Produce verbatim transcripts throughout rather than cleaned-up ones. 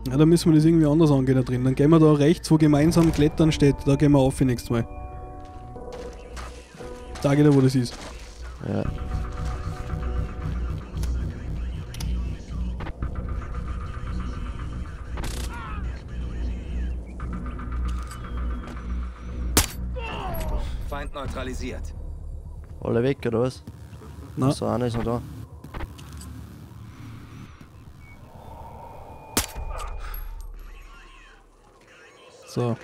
Ja, dann müssen wir das irgendwie anders angehen da drin. Dann gehen wir da rechts, wo gemeinsam Klettern steht, da gehen wir auf nächstes Mal. Sag ich dir, wo das ist. Ja. Feind neutralisiert. Alle weg, oder was? Na, So, einer ist noch da. so.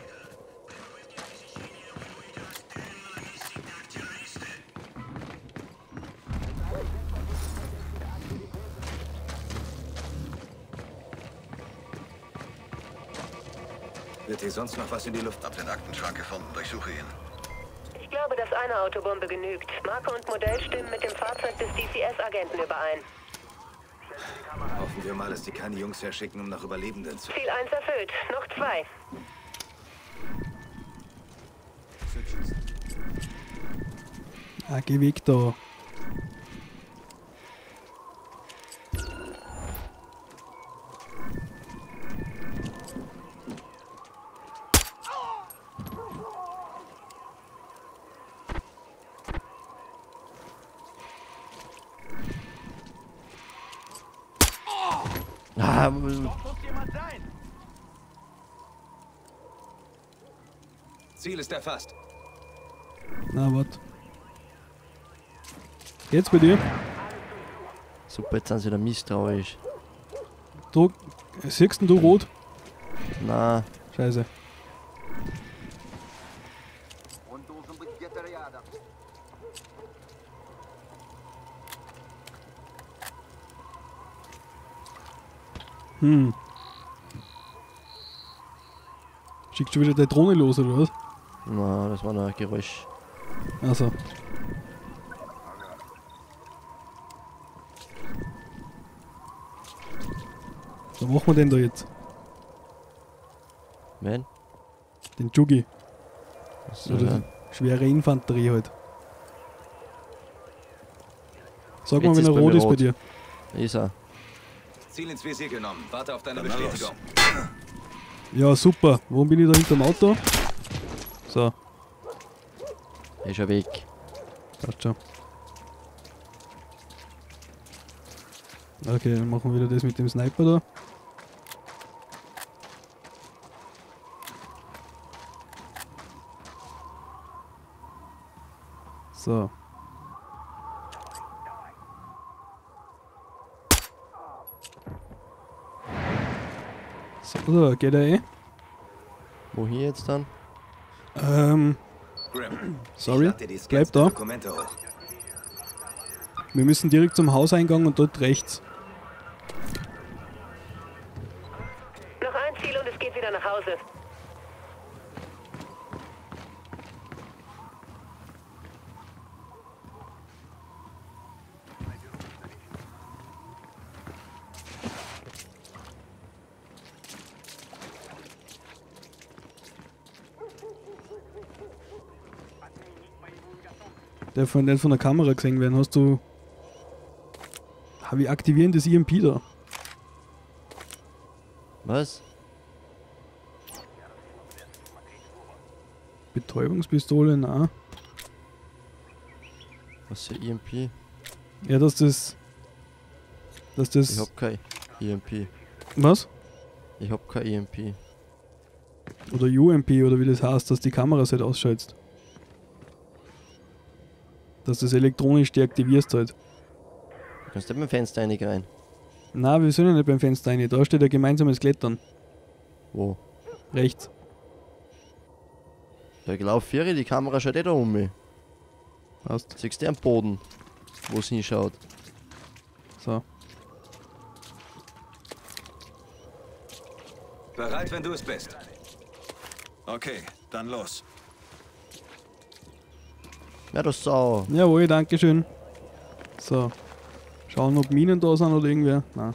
Wird hier sonst noch was in die Luft? Hab den Aktenschrank gefunden, durchsuche ihn. Ich glaube, dass eine Autobombe genügt. Marke und Modell stimmen mit dem Fahrzeug des D C S-Agenten überein. Hoffen wir mal, dass die keine Jungs herschicken, um nach Überlebenden zu... Ziel eins erfüllt. Noch zwei. Ah, geh weg da. Ah, Ziel ist erfasst. Na, warte. Geht's bei dir? super, jetzt sind sie wieder misstrauisch. Du, siehst du rot? Na, Scheiße. Hm. Schickst du wieder deine Drohne los, oder was? na, das war nur ein Geräusch. Also. Was machen wir denn da jetzt? Wen? Den Juggi. So, Oder ja. schwere Infanterie halt. Sag Jetzt mal, wenn ist er bei rot mir ist bei rot. dir. Ist er. Ziel ins Visier genommen. Warte auf deine Dann mal Bestätigung. Ja, super. Warum bin ich da hinterm Auto? So, Er ist schon weg. passt schon. Okay, dann machen wir wieder das mit dem Sniper da. So. So, geht er eh? Wo hier jetzt dann? Ähm, Grim, sorry, ich lad dir die bleib Scans da. der Dokumente hoch. Wir müssen direkt zum Hauseingang und dort rechts. Noch ein Ziel und es geht wieder nach Hause. Der von, der von der Kamera gesehen werden. Hast du... Ah, wir aktivieren das E M P da. Was? Betäubungspistole, na. Was für E M P? Ja, dass das... Dass Ich das... hab kein E M P. Was? Ich hab kein E M P. Oder U M P oder wie das heißt, dass die Kameras halt ausschaltest. Dass du das elektronisch deaktivierst halt. Du kannst nicht mit dem Fenster einig rein. Na, wir sind ja nicht beim Fenster rein. Da steht ja gemeinsames Klettern. Wo? Rechts. Da gelaufen vier, die Kamera schaut eh da um mich. Passt. Siehst du am Boden, wo es hinschaut? So. Bereit, wenn du es bist. Okay, dann los. Ja, du Sau. Jawohl, dankeschön. So. Schauen, ob Minen da sind oder irgendwer. Nein.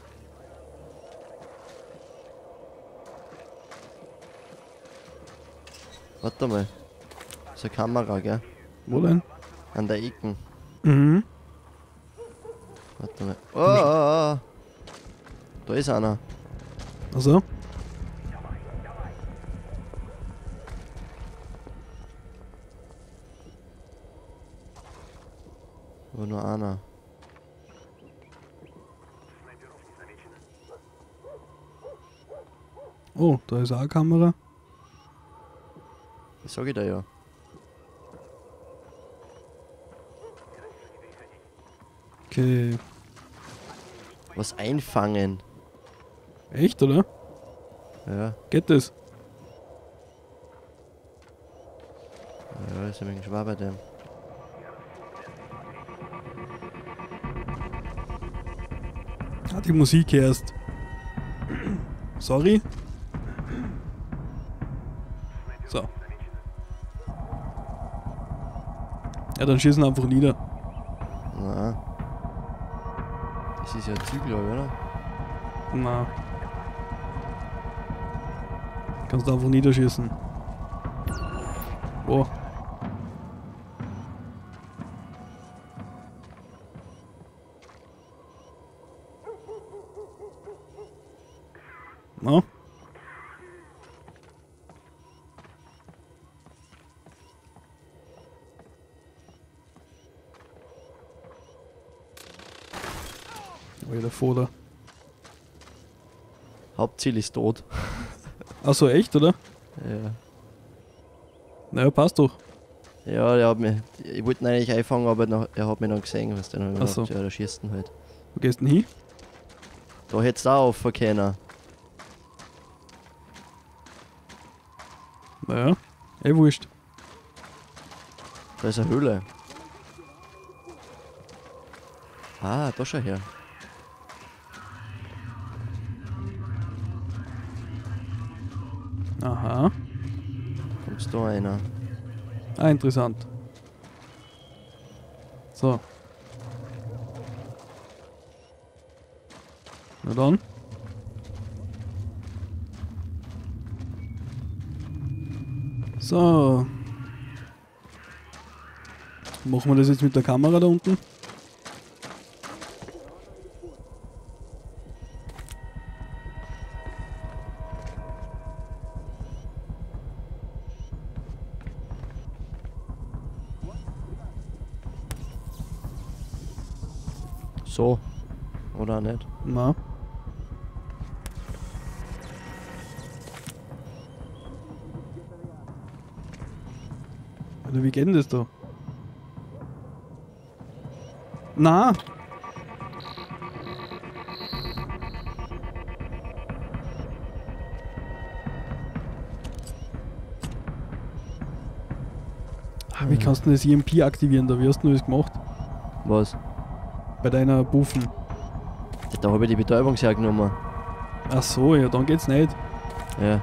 Warte mal. Das ist eine Kamera, gell? Wo denn? An der Ecken. Mhm. Warte mal. Oh, oh, oh. Da ist einer. Also, Aber nur einer. Oh, da ist auch eine Kamera. Das sag ich dir ja. Okay. Was einfangen. Echt, oder? Ja, Geht das? ja, ist ein wenig schwer bei dem. Ah, die Musik erst. Sorry. So. Ja, dann schießen einfach nieder. Na. Das ist ja ein Ziel, glaub ich, oder? Na. Kannst du einfach niederschießen. Oh. Na? War der Foder. Hauptziel ist tot. Achso, echt, oder? Ja. Naja, passt doch. Ja, der hat mich. Ich wollte ihn eigentlich einfangen, aber noch, er hat mich dann gesehen, was dann Ach so. ja, der schießt ihn halt. Wo gehst du denn hin? Da hättest du auch auffahren können. Naja, eh wurscht. Da ist eine Höhle. Ah, da schau her. Aha. Kommst da einer? Ah, interessant. So. Na dann. So. Machen wir das jetzt mit der Kamera da unten? So. Oder nicht? Na. Oder wie geht denn das da? Na! Ah, wie kannst du das E M P aktivieren? Da wie hast du das gemacht? Was? Bei deiner Buffen. Da habe ich die Betäubung hergenommen. Ach so, ja, dann geht's nicht. Ja.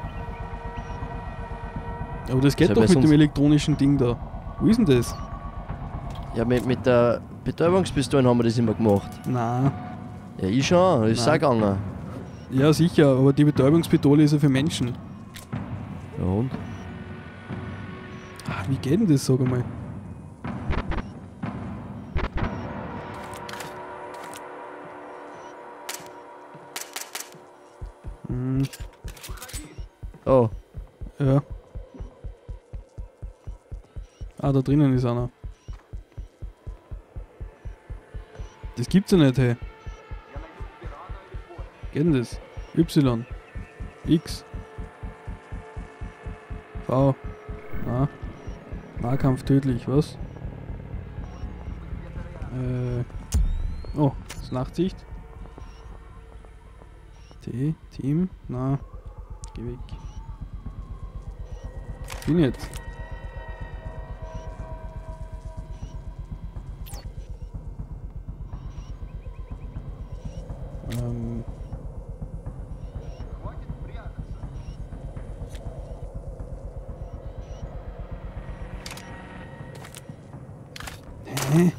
Aber das geht Ja, doch weil mit dem sonst- elektronischen Ding da. Wo ist denn das? Ja, mit, mit der Betäubungspistole haben wir das immer gemacht. Na, Ja, ich schon, das ist auch Nein. gegangen. ja sicher, aber die Betäubungspistole ist ja für Menschen. Ja und? Ah, wie geht denn das, sag einmal? Hm, Oh, ja. Ah, da drinnen ist einer. Das gibt's ja nicht, hey. Geht denn das? Y. X. V. Na. Nahkampf tödlich, was? Äh. Oh, das ist Nachtsicht. T, Team, na. Geh weg. Bin jetzt. Ähm. Hä?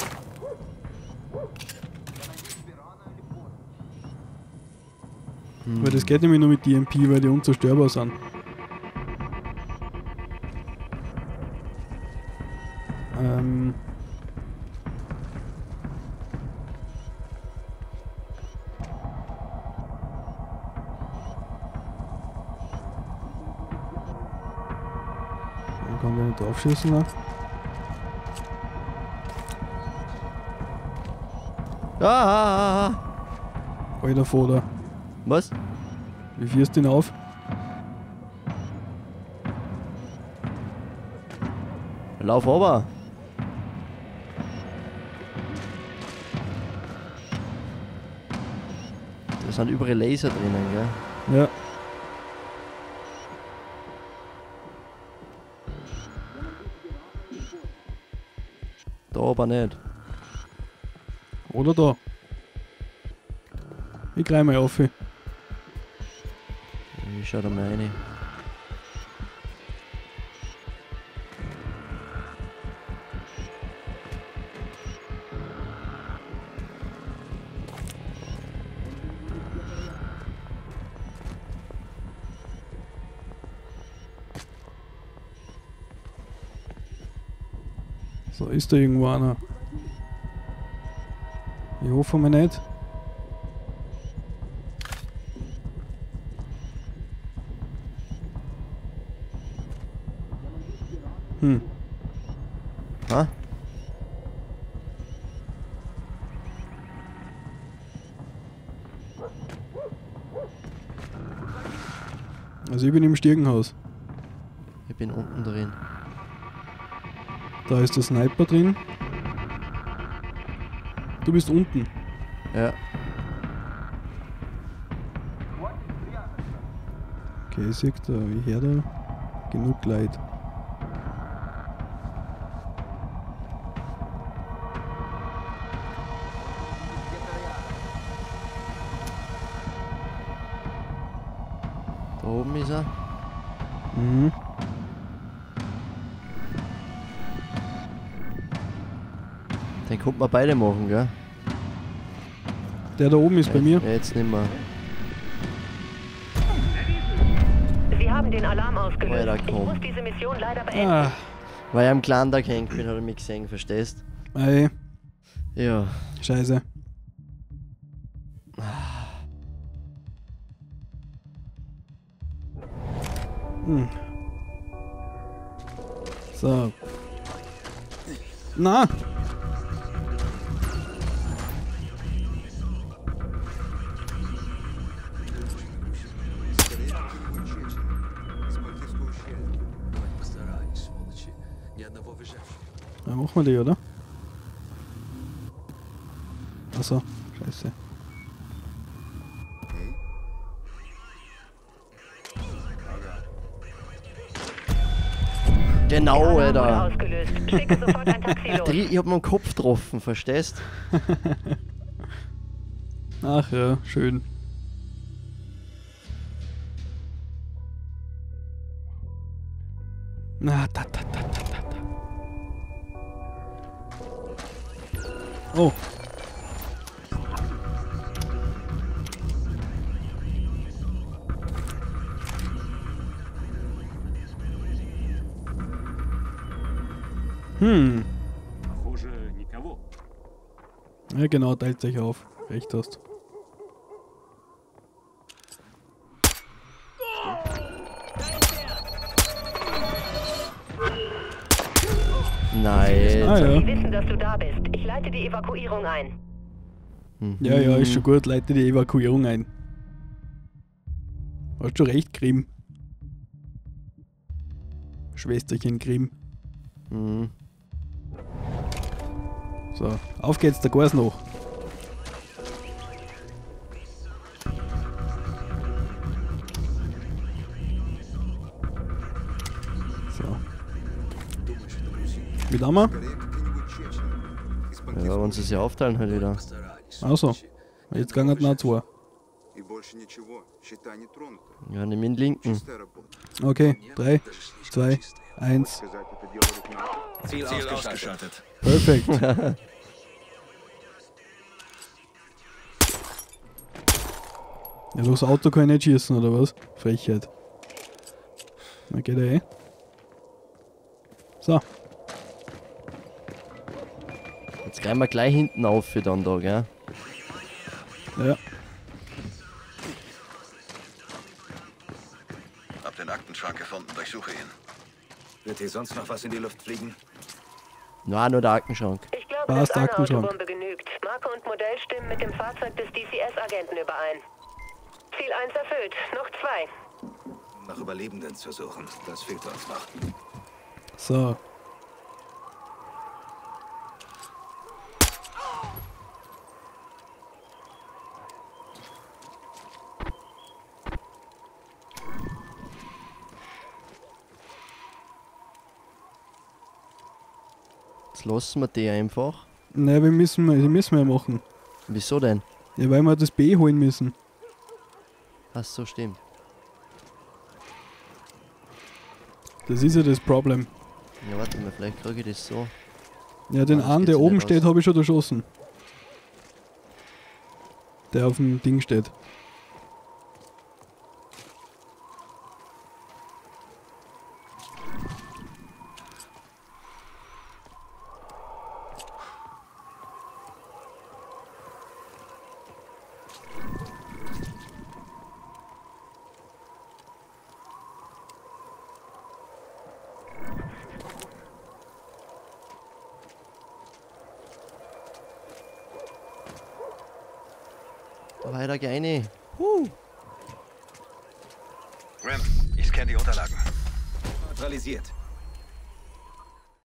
Weil das geht nämlich nur mit D M P, weil die unzerstörbar sind. Ähm. Man kann gar nicht draufschießen, ne? Ah, ah, ah. Alter Vater. Was? Wie führst du ihn auf? Lauf runter. Da sind überall Laser drinnen, gell? Ja. Da aber nicht. Oder da. Ich greif mal auf. Ich schau da mal rein. So, ist da irgendwo einer? Ich hoffe mal nicht. Hm. Ha? Also ich bin im Stiegenhaus. Ich bin unten drin. Da ist der Sniper drin. Du bist unten. Ja. Okay, ich sehe da, ich höre da genug Leid. Da oben ist er. Mhm. Den konnte man beide machen, gell? Der da oben ist bei mir. Ja, jetzt nicht mehr. Sie haben den Alarm ausgelöst. Alter, Ich komm. muss diese Mission leider beenden. Ah, Weil ich am Clan da gehängt bin, hat er mich gesehen, verstehst? ey, Ja. scheiße. Hm. So. Na! Ja, machen wir die, oder? Achso, scheiße. Genau, Alarm wurde Alter. ausgelöst. Schicke sofort ein Taxi los. Dri- Ich hab meinen Kopf getroffen, verstehst? Ach ja, schön. Na, da, da, da, da, da, da. Oh. Hm. Похоже, никого. Ja genau, teilt sich auf. Recht hast. Nein. Ah Sie ja. wissen, dass du da bist. Ich leite die Evakuierung ein. Mhm. Ja, ja, ist schon gut. Leite die Evakuierung ein. Hast schon recht, Grimm. Schwesterchen Grimm. Mhm. So, auf geht's, der Gas noch. So. Wie haben wir? Ja, wenn sie sich aufteilen halt wieder. Also, jetzt gehen wir nach zwei. Ja, nimm den linken. Okay, drei, zwei, eins. Ziel, Ziel ausgeschaltet. ausgeschaltet. Perfekt. Ja, durchs Auto kann ich nicht schießen, oder was? Frechheit. Na, geht er eh. So, Jetzt greifen wir gleich hinten auf für dann da, gell? ja. Hab den Aktenschrank gefunden, durchsuche ihn. Wird hier sonst noch was in die Luft fliegen? Nein, nur der Aktenschrank. Ich glaube, Passt, dass eine Aktenschrank. Autobombe genügt. Marke und Modell Modell stimmen mit dem Fahrzeug des D C S-Agenten überein. Ziel eins erfüllt, noch zwei. Nach Überlebenden zu suchen, das fehlt uns noch. So. Jetzt lassen wir die einfach. Ne, wir müssen, die müssen wir machen. Wieso denn? Ja, weil wir das B holen müssen. Ach so, stimmt. Das ist ja das Problem. Ja, warte mal, vielleicht kriege ich das so. Ja, den Ah, das einen, geht der so oben nicht steht, aus. habe ich schon erschossen. Der auf dem Ding steht. Weiter geh rein. Ram, ich scanne die Unterlagen. Neutralisiert.